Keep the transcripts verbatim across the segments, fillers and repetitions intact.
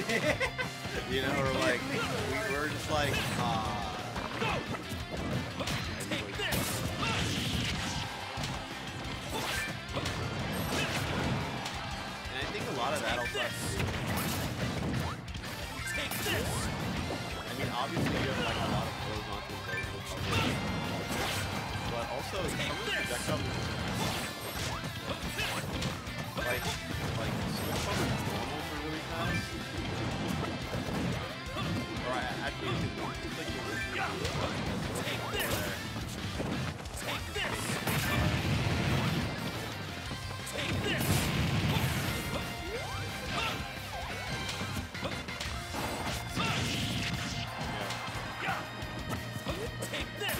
You know, we're like, we, we're just like, ah. Take this. And I think a lot of that also has to do. Take this. I mean, obviously you have like a lot of blows onto blows with coverage. But also, some of the projectiles like, like, Squidplumber normals are really fast. Alright, actually, it's like you're listening to Take this. Take this. Take this. Take this!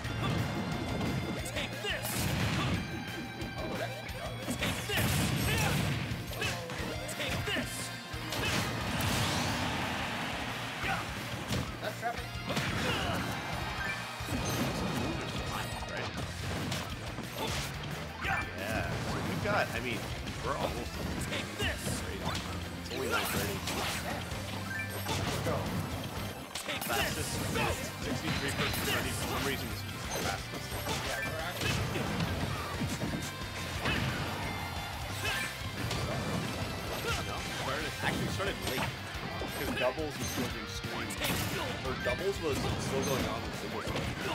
Take this! Oh, that's Take this! Take this! that's trapping. yeah, so we've got, I mean, we're almost Take this! it's only nine thirty. Let's go. Take Fastest this! minutes, sixty-three percent thirty. For some reason, this is the fastest. Yeah, we're actually. No, started, actually started late. Because doubles was still being streamed. Or doubles was still going on with singles.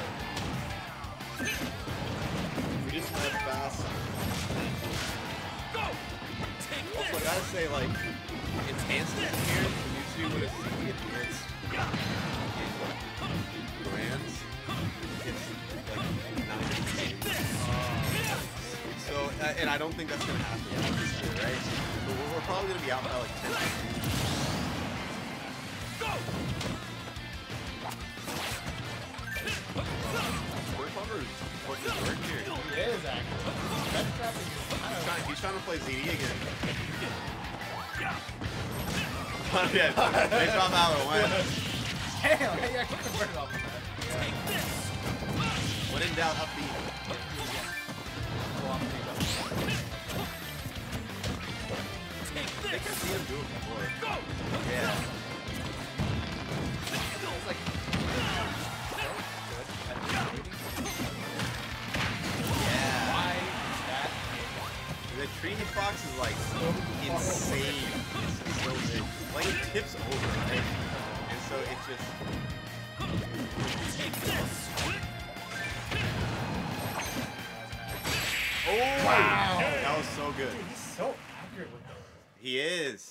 We just went fast. Go! Take Also, I this! gotta say, like, enhancement here, when you see what it's enhanced brands, it's like not even the same. So, uh, and I don't think that's gonna happen this year, right? So we're, we're probably gonna be out by like ten fifteen. Go! Squidplumber is putting his work here. It is actually. That's trapping is kind He's of. trying, he's trying to play Z D again. Oh, yeah. Nice job out of the way. Damn, hey, you actually converted off of that. Take this! When in doubt, upbeat. Well, I'm gonna go. Take I think I've this! seen him do it before. Go! Yeah. It's like. Yeah. Why that? The tree hitbox is like insane. It's so big. Like it tips over, right? And so it's just. Take this! Oh! Wow. That was so good. Dude, he's so accurate with those. He is.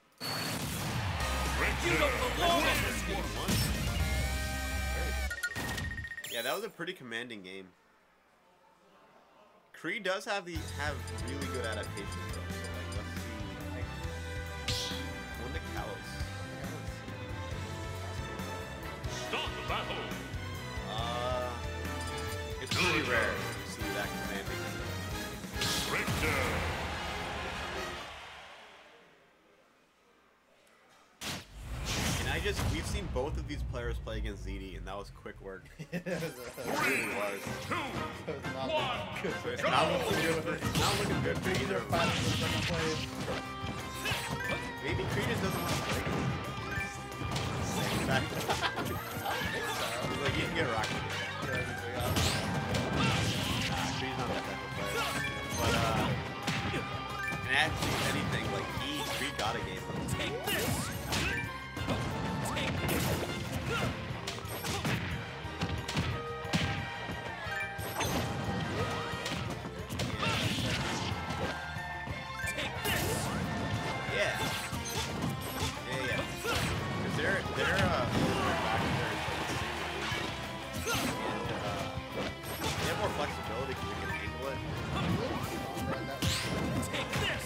You don't belong in this one! Yeah, that was a pretty commanding game. Kree does have the have really good adaptations though. So like, let's see. One to Kalos. Start the battle! Uh, it's pretty rare to see that commanding. Richter! And I just we've seen both of these players play against Z D, and that was quick work. It really was. Good. So it's not looking good for, it's not looking good for either of them. Maybe Kree just doesn't want to play against Same fact. He's like, you can get rocked. Nah, Kree's not that type of player. But, uh, and actually, if anything, like, he, Kree got a game. Take this! Take this! Take this! Yeah. Yeah, yeah. Because they're, they're, uh, back there. And, uh, they have more flexibility because they can angle it. Take this!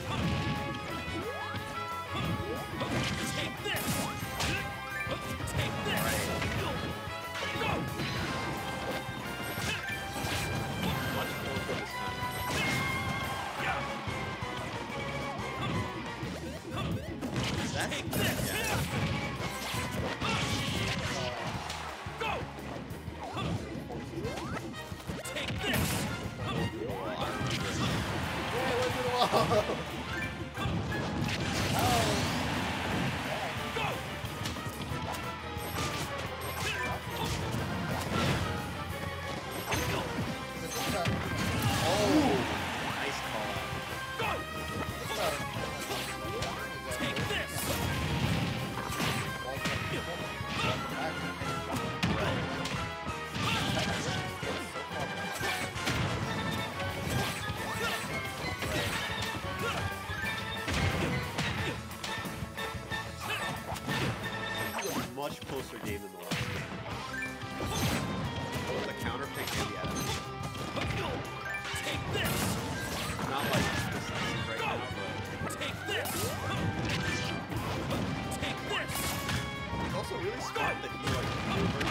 Take this! Take this! Go! Much closer this time. That's, Take this! yeah. Go! Take this! Well, I remember. Yeah, look at the wall. Oh. Oh, nice call out. Go! Take this! Much closer game than the last game. Both the counter pick and the edit. Take this! Not like decisive right now, but Take this! Take this! it's also really smart that he like over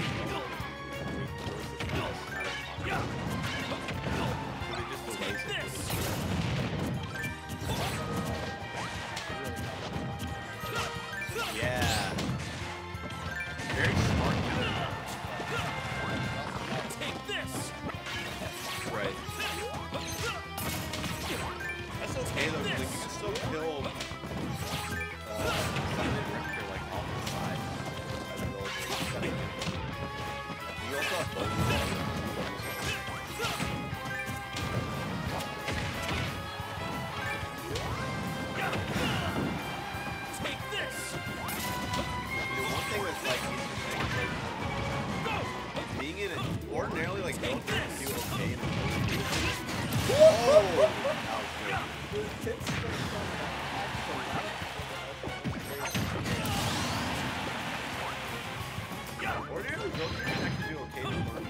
Yeah. he just delays Take this! it. Yeah. Very smart counter. Take this! Right. That's okay though, because like, you can still kill uh, Silent Raptor like off the side as a relative setting. You also have both. Take this! You know, one thing that's like interesting is like Go! being in it ordinarily like Take don't this! do okay in a oh, that was good. Ordinarily don't actually do okay in a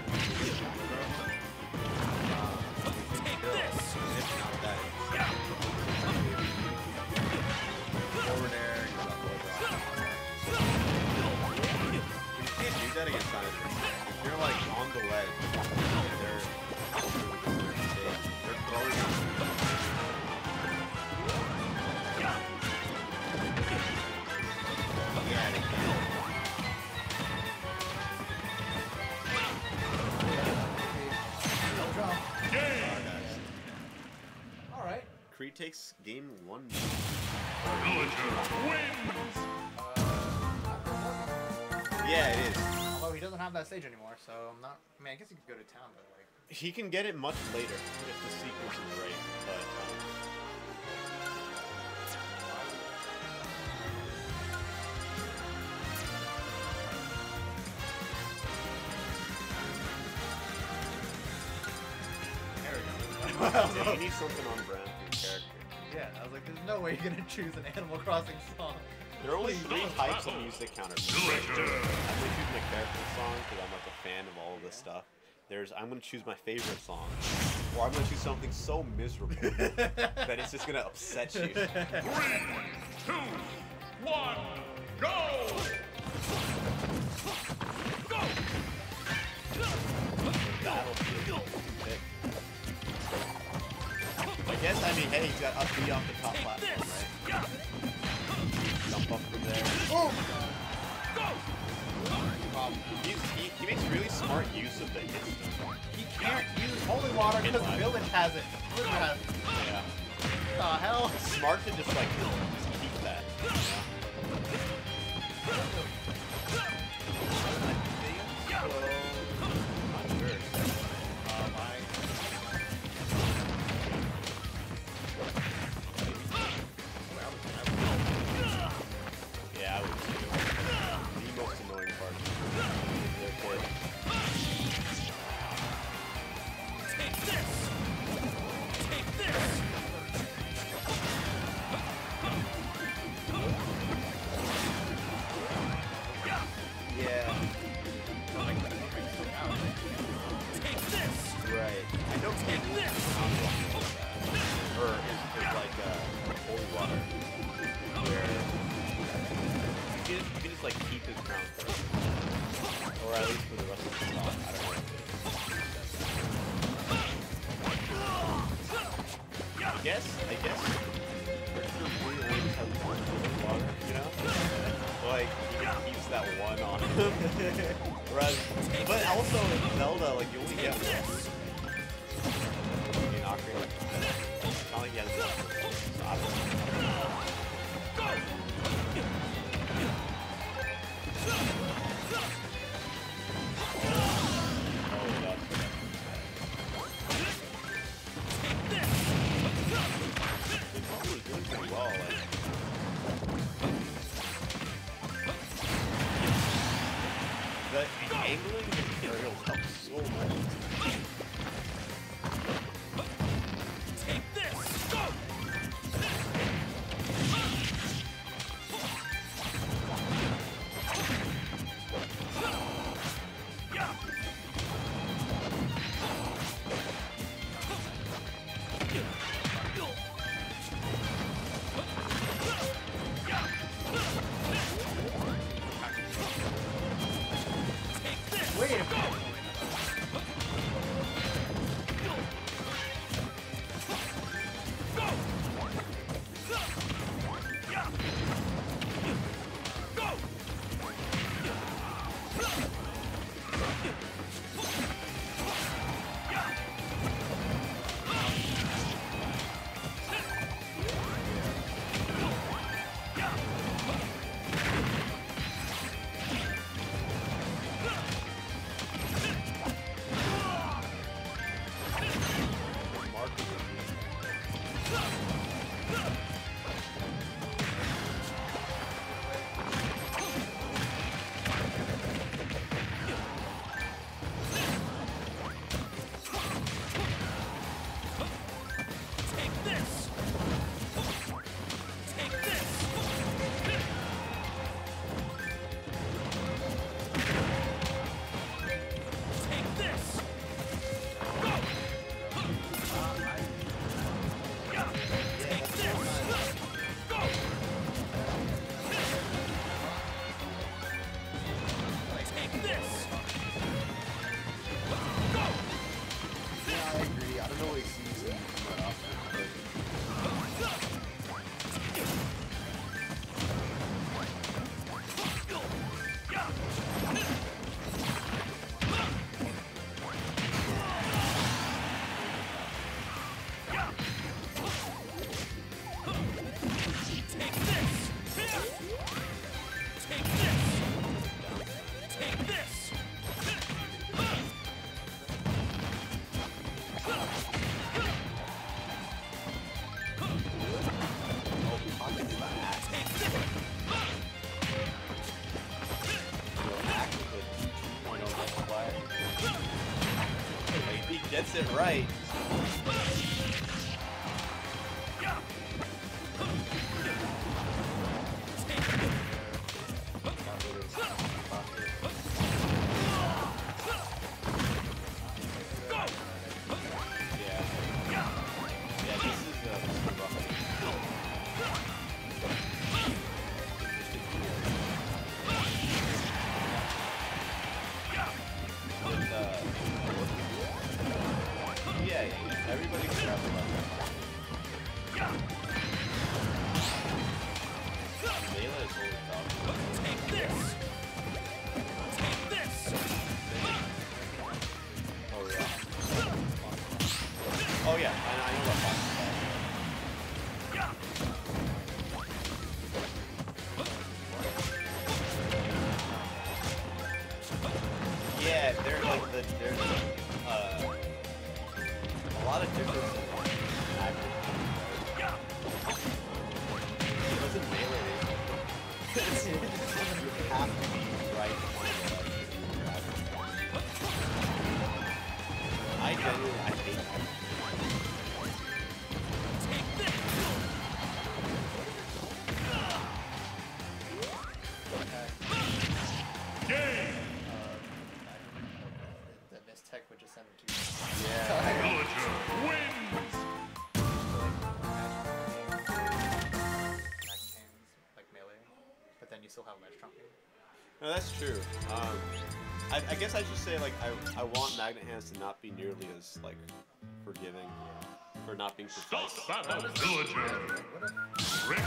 Take this! If not that, forward air, you got low drop. You can't do that against Silent Raptor. If you're like on the ledge, they're they're throwing out. Yeah, they can. All right. Creed takes game one. Yeah, it is. Although he doesn't have that stage anymore, so I'm not. I mean, I guess he could go to town, but like. He can get it much later if the sequence is right, but um, There we yeah, go. you need something on brand for your character. Yeah, I was like, there's no way you're gonna choose an Animal Crossing song. There are only three types of music counter. I'm gonna choose my character song because I'm like a fan of all of this stuff. There's I'm gonna choose my favorite song, or I'm gonna choose something so miserable that it's just gonna upset you. Three, two, one, go! Go! Battlefield. I guess I mean, hey, he's got up B off the top Take platform, this! right? Jump up from there. Oh! Go! Um, He's, he, he makes really smart use of the hits. he can't use holy water because the village has it. Blizzard has it. Yeah. What the hell? Smart to just like just keep that. You know? I think so. Not sure. Um, I... Yeah, I would too. The most annoying part. Take this! Take this! Yeah. Take this! Right. I know Take King this! or is, is like uh, holy water, where you can, you can just like keep his crown first, or at least for the rest of the song. I don't know. I guess I guess Richard really only has one holy water, you know? Like he just keeps that one on him. Whereas, but also in Zelda, like you only get one. In Ocarina, it's not like he has one. So I don't know. Oh, that's definitely sees it more often. Gets it right. Everybody can grab the level. Melee is really tough. Take this! Take this! Oh yeah. Oh yeah, I, I know about that. Yeah, they're like the there's uh a lot of difference in actors. It wasn't melee. You have to be right. I genuinely, I hate that. Game! The missed tech would just send him to Yeah. Villager wins! like melee, but then you still have ledge trumping. No, that's true. Um, I, I guess I should say like I I want magnet hands to not be nearly as like forgiving for not being precise. Stop battle, Villager! What if Richter!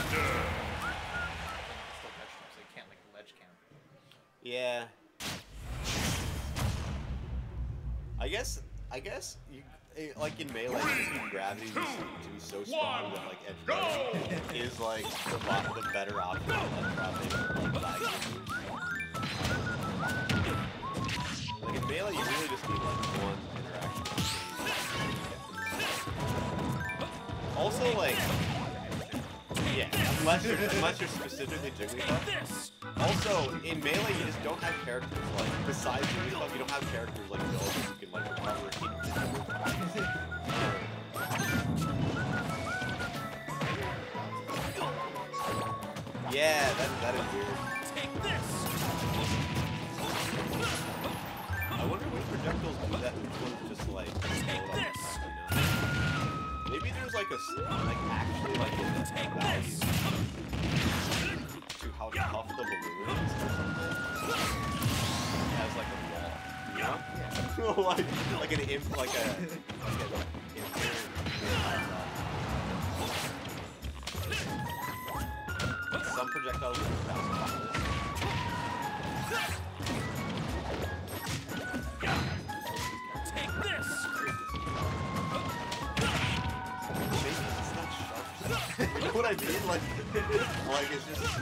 still ledge trump, so you can't like ledge camp? Yeah. I guess I guess you eh, like in melee, you see gravity to be so strong that like edge guard is like the, lot, the better option than dropping like lag. Like in melee, you really just need like one interaction. Also, like, yeah, unless you're unless you're specifically Jigglypuff. Also, in melee, you just don't have characters like besides Jigglypuff, you don't have characters like Bill who can like recover heat. Yeah, that that is weird. Take this! I wonder which projectiles do that, which ones just like Take this! you know? Maybe there's like a s- like actually like a Take value this! to how tough the balloon is or something. It has like a wall, you know? Yeah. like like an imp like a like an inherent. Some projectiles will bounce off this. Take this! Maybe it's not sharp. You know what I mean? Like, like it's just.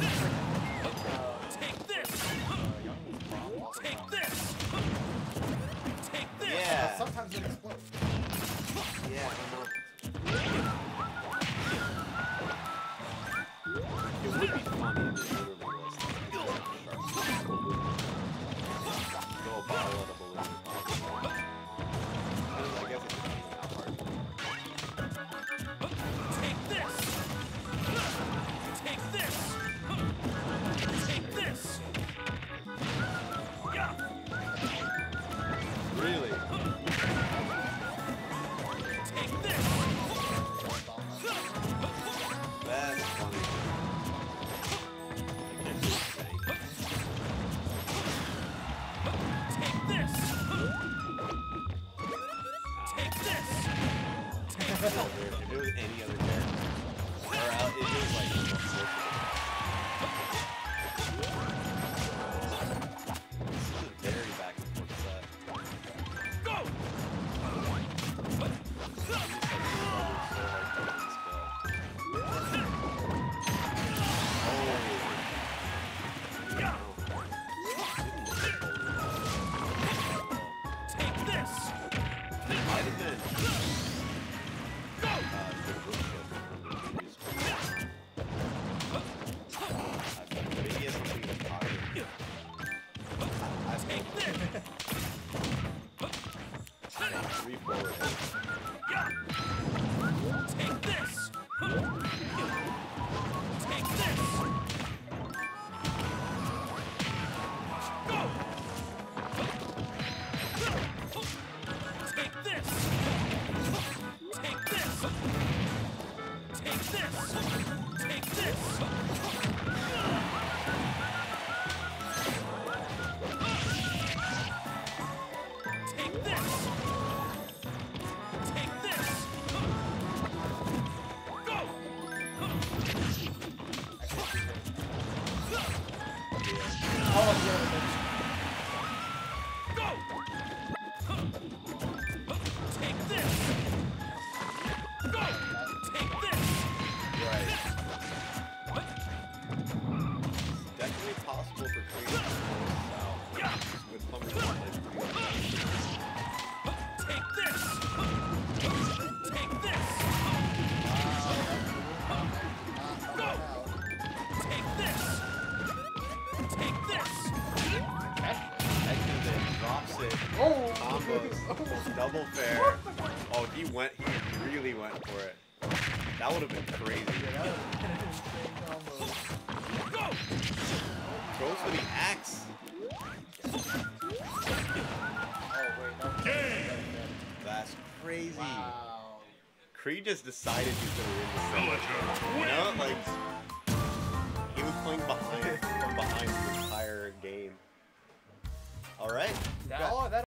Take this! Take this! Take this! Yeah. Sometimes it explodes. Yeah, I don't know. It would be funny if it literally was like sharp. Go a bottle at a balloon. I guess it's not hard. Take this! Take this! Take this! Really? Take this! this. Take If it was any other character, or uh, it was like. This is a very back and forth set. Go. Take this. Might have been. Go. Uh, the group shift from the previous one. But he has completed pocket. I Take this. three forward. Take this. Take this. Go. Take this. Take this. Take this. Take this. Take this. Take this. Go. Oh, yeah. Go. Take this. Go. Take this. Right. Definitely possible for creating to go south. Squidplumber is pretty good. Take this. Take this. Go. Take this. Take this. Actually, then drops it. Oh! Combos. Double fair. Oh, he went. He really went for it. That would have been crazy. Yeah, that was an insane combo. Go. Goes for the axe. Oh, wait, no. That's crazy. Wow. Cree just decided he's gonna win this thing. You know, like he was playing behind from behind the entire game. All right. That, oh, that